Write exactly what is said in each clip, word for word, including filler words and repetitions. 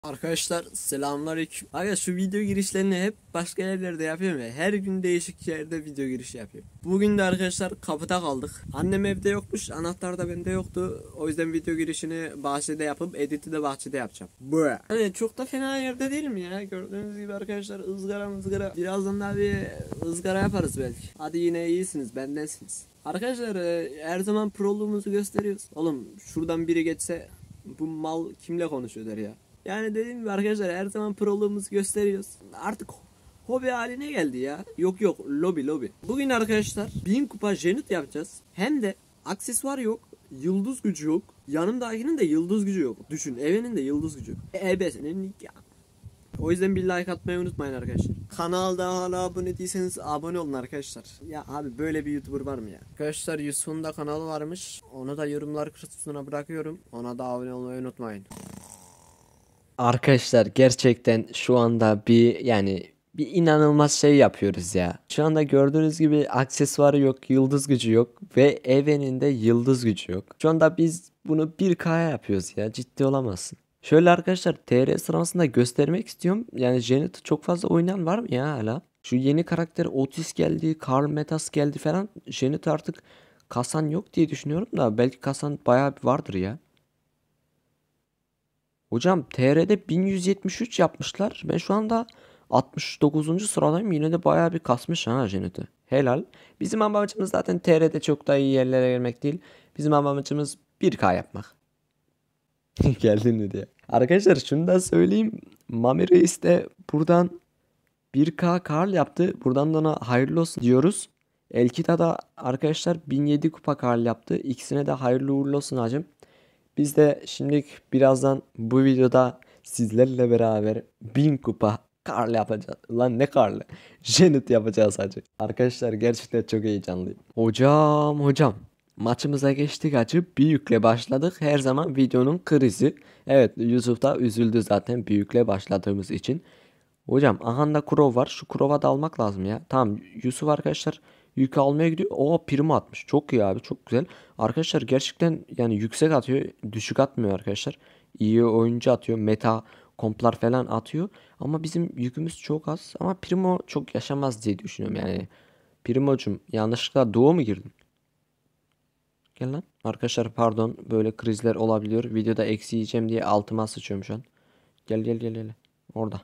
Arkadaşlar selamünaleyküm. Aga şu video girişlerini hep başka yerlerde yapıyorum ya. Her gün değişik yerde video girişi yapıyorum. Bugün de arkadaşlar kapıda kaldık. Annem evde yokmuş, anahtar da bende yoktu. O yüzden video girişini bahçede yapıp editi de bahçede yapacağım. Bu. Hani çok da fena yerde değil mi ya? Gördüğünüz gibi arkadaşlar ızgara ızgara. Birazdan da bir ızgara yaparız belki. Hadi yine iyisiniz, bendensiniz. Arkadaşlar e, her zaman proluğumuzu gösteriyoruz. Oğlum şuradan biri geçse bu mal kimle konuşuyor der ya. Yani dediğim gibi arkadaşlar her zaman proluğumuzu gösteriyoruz. Artık hobi haline geldi ya. Yok yok lobi lobi. Bugün arkadaşlar bin kupa jenit yapacağız. Hem de aksesuar yok. Yıldız gücü yok. Yanımdakinin de yıldız gücü yok. Düşün evinin de yıldız gücü yok. Ebesinin ya. O yüzden bir like atmayı unutmayın arkadaşlar. Kanalda hala abone değilseniz abone olun arkadaşlar. Ya abi böyle bir YouTuber var mı ya? Arkadaşlar Yusuf'un da kanalı varmış. Onu da yorumlar kısmına bırakıyorum. Ona da abone olmayı unutmayın. Arkadaşlar gerçekten şu anda bir yani bir inanılmaz şey yapıyoruz ya. Şu anda gördüğünüz gibi aksesuarı yok, yıldız gücü yok ve Eve'nin de yıldız gücü yok. Şu anda biz bunu bir K'ya yapıyoruz ya, ciddi olamazsın. Şöyle arkadaşlar T R sırasında göstermek istiyorum. Yani Janet'ı çok fazla oynayan var mı ya hala? Şu yeni karakter Otis geldi, Karl Metas geldi falan. Janet artık kasan yok diye düşünüyorum da belki kasan bayağı bir vardır ya. Hocam T R'de bin yüz yetmiş üç yapmışlar. Ben şu anda altmış dokuzuncu sıradayım. Yine de bayağı bir kasmış ha Janet'i. Helal. Bizim amacımız zaten T R'de çok da iyi yerlere gelmek değil. Bizim amacımız bir K yapmak. Geldin mi diye. Arkadaşlar şunu da söyleyeyim. Mami Reis de buradan bir K Karl yaptı. Buradan da ona hayırlı olsun diyoruz. Elkita da arkadaşlar bin yedi kupa Karl yaptı. İkisine de hayırlı uğurlu olsun hacım. Biz de şimdi birazdan bu videoda sizlerle beraber bin kupa Karl yapacağız. Lan ne Karl'ı? Janet yapacağız hacı. Arkadaşlar gerçekten çok heyecanlıyım. Hocam hocam. Maçımıza geçtik hacı. Büyükle başladık. Her zaman videonun krizi. Evet Yusuf da üzüldü zaten büyükle başladığımız için. Hocam ahanda Kurov var. Şu Kurov'a da almak lazım ya. Tamam Yusuf arkadaşlar yük almaya gidiyor. O primo atmış. Çok iyi abi çok güzel. Arkadaşlar gerçekten yani yüksek atıyor. Düşük atmıyor arkadaşlar. İyi oyuncu atıyor. Meta komplar falan atıyor. Ama bizim yükümüz çok az. Ama primo çok yaşamaz diye düşünüyorum yani. Primocum yanlışlıkla doğu mu girdin? Gel lan. Arkadaşlar pardon böyle krizler olabiliyor. Videoda eksi yiyeceğim diye altıma sıçıyorum şu an. Gel gel gel gel. Orada.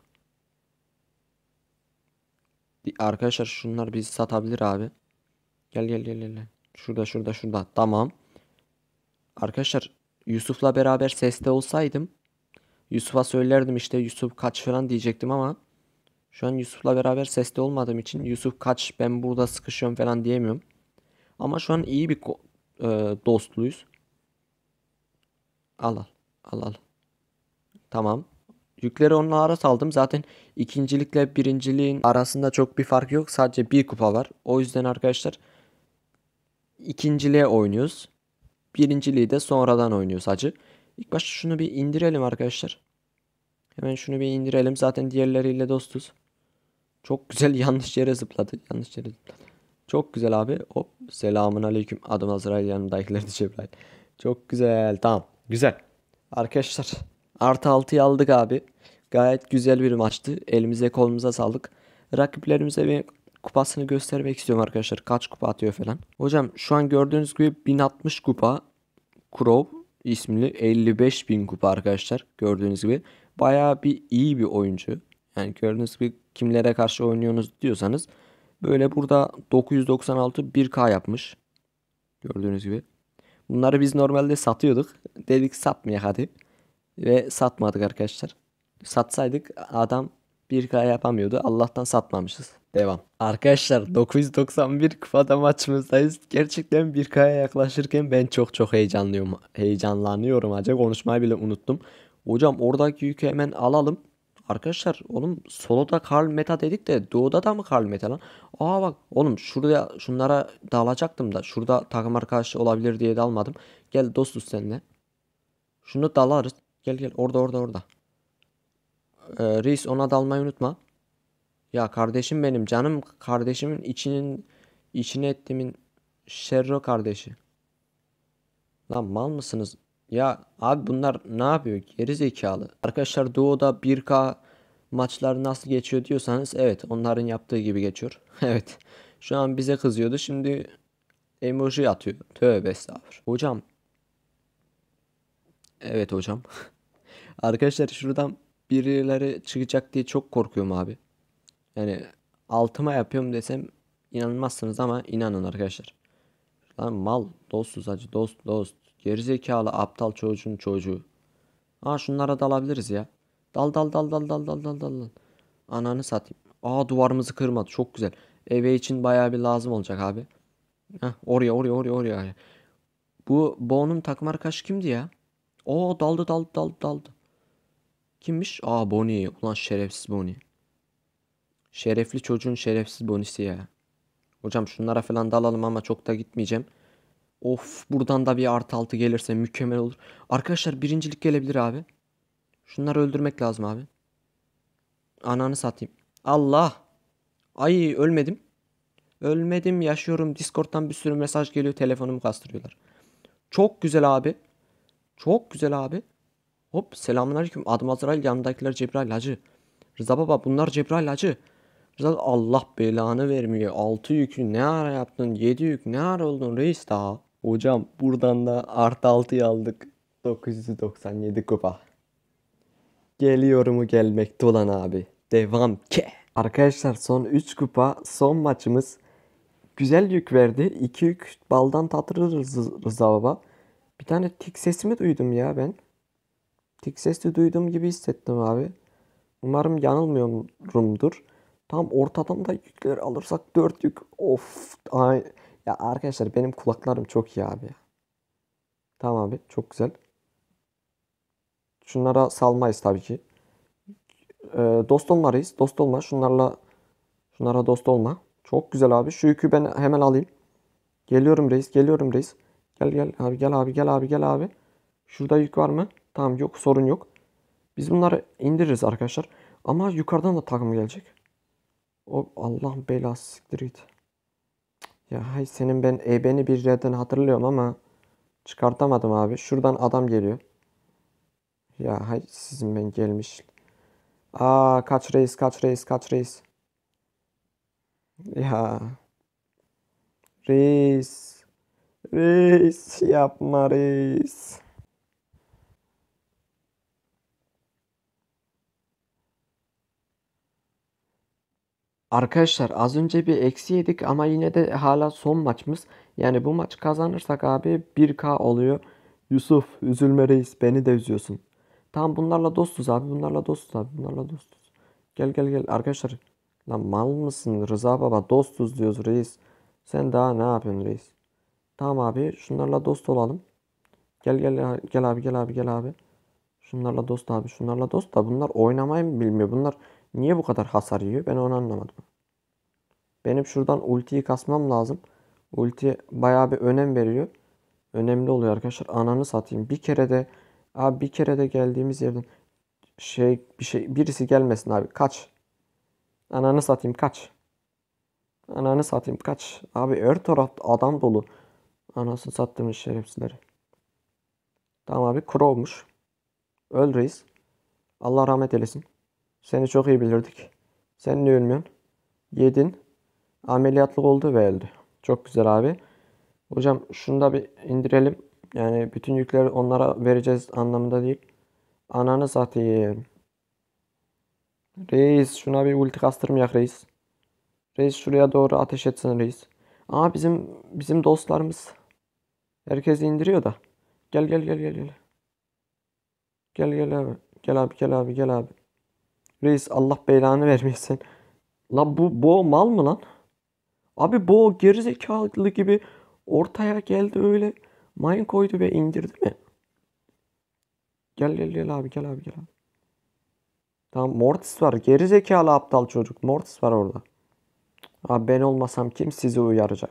Arkadaşlar şunlar bizi satabilir abi. Gel gel gel gel. Şurada şurada şurada. Tamam. Arkadaşlar Yusuf'la beraber seste olsaydım Yusuf'a söylerdim işte Yusuf kaç falan diyecektim ama şu an Yusuf'la beraber seste olmadığım için Yusuf kaç ben burada sıkışıyorum falan diyemiyorum. Ama şu an iyi bir e, dostluyuz. Al al. Al al. Tamam. Yükleri onunla ara saldım. Zaten ikincilikle birinciliğin arasında çok bir fark yok. Sadece bir kupa var. O yüzden arkadaşlar ikinciliğe oynuyoruz. Birinciliği de sonradan oynuyoruz hacı. İlk başta şunu bir indirelim arkadaşlar. Hemen şunu bir indirelim. Zaten diğerleriyle dostuz. Çok güzel yanlış yere zıpladı. Yanlış yere zıpladı. Çok güzel abi. Hop. Selamun aleyküm. Adım Azrail yanımdakiler de Cebrail. Çok güzel. Tamam. Güzel. Arkadaşlar. Artı altıyı aldık abi. Gayet güzel bir maçtı. Elimize kolumuza sağlık. Rakiplerimize bir kupasını göstermek istiyorum arkadaşlar. Kaç kupa atıyor falan. Hocam şu an gördüğünüz gibi bin altmış kupa. Kurov ismini elli beş bin kupa arkadaşlar. Gördüğünüz gibi. Bayağı bir iyi bir oyuncu. Yani gördüğünüz gibi kimlere karşı oynuyorsunuz diyorsanız. Böyle burada dokuz yüz doksan altı bir K yapmış. Gördüğünüz gibi. Bunları biz normalde satıyorduk. Dedik satmayak hadi. Ve satmadık arkadaşlar. Satsaydık adam bir K yapamıyordu. Allah'tan satmamışız. Devam. Arkadaşlar dokuz yüz doksan bir kupada maçımızdayız. Gerçekten bir K'ya yaklaşırken ben çok çok heyecanlıyım. Heyecanlanıyorum. Acaba konuşmayı bile unuttum. Hocam oradaki yükü hemen alalım. Arkadaşlar oğlum soloda Karl Meta dedik de doğuda da mı Karl Meta lan? Aa bak oğlum şuraya şunlara dalacaktım da şurada takım arkadaşı olabilir diye dalmadım. Gel dostuz seninle. Şunu dalarız. Gel gel orada orada orada. Ee, reis ona dalmayı unutma. Ya kardeşim benim canım kardeşimin içinin içine ettiğimin Şerro kardeşi. Lan mal mısınız? Ya abi bunlar ne yapıyor? Geri zekalı. Arkadaşlar Doğu'da bir K maçlar nasıl geçiyor diyorsanız evet onların yaptığı gibi geçiyor. Evet. Şu an bize kızıyordu. Şimdi emoji atıyor. Tövbe estağfurullah. Hocam. Evet hocam. Arkadaşlar şuradan birileri çıkacak diye çok korkuyorum abi. Yani altıma yapıyorum desem inanmazsınız ama inanın arkadaşlar. Lan mal dostuz hacı dost dost. Gerizekalı aptal çocuğun çocuğu. Aa şunlara dalabiliriz ya. Dal dal dal dal dal dal dal dal. Ananı satayım. Aa duvarımızı kırmadı. Çok güzel. Eve için bayağı bir lazım olacak abi. Heh, oraya oraya oraya oraya. Bu Bo'nun takım arkadaşı kimdi ya? Oo daldı daldı daldı daldı. Kimmiş? Aa Bonnie. Ulan şerefsiz Bonnie. Şerefli çocuğun şerefsiz Bonnie'si ya. Hocam şunlara falan dalalım ama çok da gitmeyeceğim. Of buradan da bir artı altı gelirse mükemmel olur. Arkadaşlar birincilik gelebilir abi. Şunları öldürmek lazım abi. Ananı satayım. Allah. Ay ölmedim. Ölmedim yaşıyorum. Discord'dan bir sürü mesaj geliyor. Telefonumu kastırıyorlar. Çok güzel abi. Çok güzel abi. Hop selamünaleyküm. Adım Azrail yanındakiler Cebrail hacı. Rıza baba bunlar Cebrail hacı. Rıza Allah belanı vermiyor. Altı yükü ne ara yaptın? Yedi yük ne ara oldun reis daha? Hocam buradan da artı altıyı aldık. dokuz yüz doksan yedi kupa. Geliyor mu gelmekte olan abi. Devam ke. Arkadaşlar son üç kupa son maçımız. Güzel yük verdi. iki yük baldan tatlı Rıza, Rıza baba. Bir tane tik sesi mi duydum ya ben? Tik sesi duyduğum gibi hissettim abi. Umarım yanılmıyorumdur. Tam ortadan da yükleri alırsak dört yük. Of. Ay. Ya arkadaşlar benim kulaklarım çok iyi abi. Tamam abi çok güzel. Şunlara salmayız tabii ki. Ee, dost olmalıyız. Dost olma. Şunlarla şunlara dost olma. Çok güzel abi. Şu yükü ben hemen alayım. Geliyorum reis. Geliyorum reis. Gel gel abi gel abi gel abi gel abi. Şurada yük var mı? Tamam yok sorun yok. Biz bunları indiririz arkadaşlar. Ama yukarıdan da takım gelecek. O Allah'ın belası siktir git. Ya hay senin ben ebeni bir yerden hatırlıyorum ama çıkartamadım abi. Şuradan adam geliyor. Ya hay sizin ben gelmiş. Aa kaç reis kaç reis kaç reis. Ya reis. Reis yapma reis. Arkadaşlar az önce bir eksi yedik ama yine de hala son maçımız. Yani bu maç kazanırsak abi bir K oluyor. Yusuf üzülme reis beni de üzüyorsun. Tamam bunlarla dostuz abi bunlarla dostuz abi bunlarla dostuz. Gel gel gel arkadaşlar. Lan mal mısın Rıza baba dostuz diyoruz reis. Sen daha ne yapıyorsun reis? Tamam abi şunlarla dost olalım. Gel gel gel abi gel abi gel abi. Şunlarla dost abi şunlarla dost da bunlar oynamayı mı bilmiyor. Bunlar niye bu kadar hasar yiyor ben onu anlamadım. Benim şuradan ultiyi kasmam lazım. Ulti bayağı bir önem veriyor. Önemli oluyor arkadaşlar. Ananı satayım. Bir kere de abi bir kere de geldiğimiz yerden şey bir şey birisi gelmesin abi. Kaç. Ananı satayım kaç. Ananı satayım kaç. Abi her taraf adam dolu. Anasını sattığımız şerefsizleri. Tamam abi Crow'muş. Öl reis. Allah rahmet eylesin. Seni çok iyi bilirdik. Sen niye ölmüyorsun? Yedin. Ameliyatlık oldu ve öldü. Çok güzel abi. Hocam şunu da bir indirelim. Yani bütün yükleri onlara vereceğiz anlamında değil. Ananı satayım. Reis şuna bir ulti kastırmayak reis. Reis şuraya doğru ateş etsin reis. Aa bizim bizim dostlarımız. Herkesi indiriyor da. Gel gel gel gel gel. Gel gel abi. Gel abi gel abi gel abi. Reis Allah belanı vermesin. La bu bu mal mı lan? Abi bu gerizekalı gibi ortaya geldi öyle. Mine koydu ve indirdi mi? Gel gel gel abi gel abi gel abi. Tamam Mortis var. Geri zekalı aptal çocuk. Mortis var orada. Abi ben olmasam kim sizi uyaracak?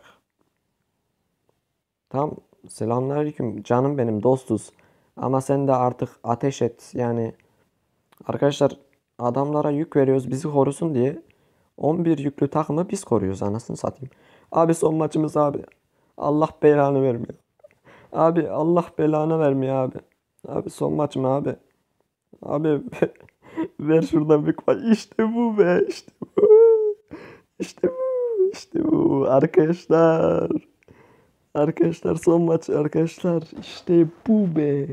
Tamam. Selamünaleyküm. Canım benim dostuz. Ama sen de artık ateş et. Yani arkadaşlar adamlara yük veriyoruz bizi korusun diye. on bir yüklü takımı biz koruyoruz anasını satayım. Abi son maçımız abi. Allah belanı vermiyor. Abi Allah belanı vermiyor abi. Abi son maç mı abi? Abi ver şuradan bir kupa. İşte bu be. İşte bu. İşte bu. İşte bu. Arkadaşlar. Arkadaşlar son maç arkadaşlar. İşte bu be.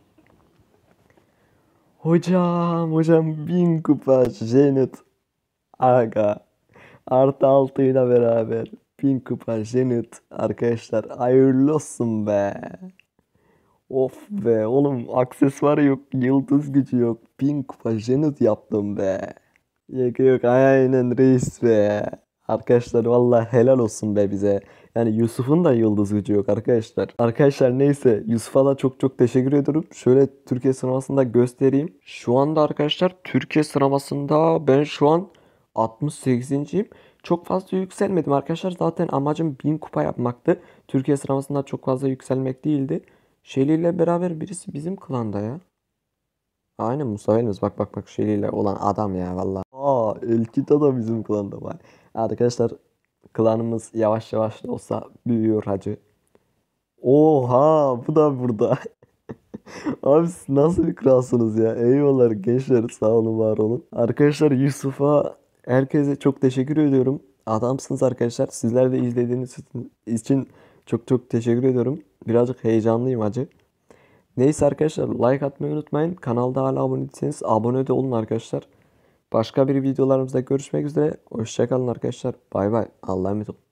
Hocam hocam bin kupa Zenit. Aga. Artı altıyla beraber. Bin kupa Zenit. Arkadaşlar hayırlı olsun be. Of be oğlum aksesuar yok. Yıldız gücü yok. Bin kupa Zenit yaptım be. Yok yok aynen reis be. Arkadaşlar vallahi helal olsun be bize. Yani Yusuf'un da yıldız gücü yok arkadaşlar. Arkadaşlar neyse Yusuf'a da çok çok teşekkür ediyorum. Şöyle Türkiye sıralamasında göstereyim. Şu anda arkadaşlar Türkiye sıralamasında ben şu an altmış sekizinciyim. Çok fazla yükselmedim arkadaşlar. Zaten amacım bin kupa yapmaktı. Türkiye sıralamasında çok fazla yükselmek değildi. Shelly ile beraber birisi bizim klanda ya. Aynen Mustafa Elimiz. Bak bak bak şeyiyle olan adam ya valla. Aa Elkita da bizim klanda var. Arkadaşlar klanımız yavaş yavaş da olsa büyüyor hacı. Oha bu da burada. Abi siz nasıl bir kralsınız ya. Eyvallah gençler sağ olun var olun. Arkadaşlar Yusuf'a herkese çok teşekkür ediyorum. Adamsınız arkadaşlar. Sizler de izlediğiniz için çok çok teşekkür ediyorum. Birazcık heyecanlıyım hacı. Neyse arkadaşlar like atmayı unutmayın. Kanalda hala abone değilseniz abone de olun arkadaşlar. Başka bir videolarımızda görüşmek üzere. Hoşçakalın arkadaşlar. Bay bay. Allah'a emanet olun.